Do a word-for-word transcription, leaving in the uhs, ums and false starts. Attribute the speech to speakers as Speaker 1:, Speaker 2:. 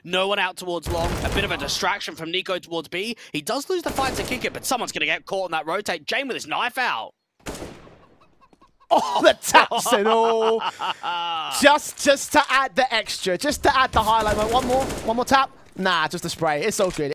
Speaker 1: No one out towards long. A bit of a distraction from Nico towards B. He does lose the fight to kick it, but someone's going to get caught in that rotate. Jane with his knife out.
Speaker 2: Oh, the taps and all. just, just to add the extra, just to add the highlight. One more, one more tap. Nah, just a spray. It's so good.